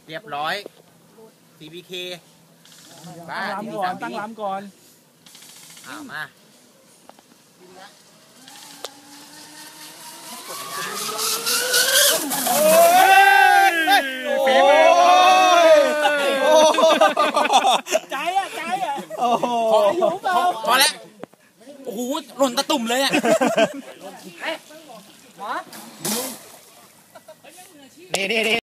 เรียบร้อย CBK ตั้งลำก่อนตั้งลำก่อนมาฝีมือใจอ่ะโอ้โหพอแล้วโอ้โหหล่นตะตุ่มเลยอ่ะนี่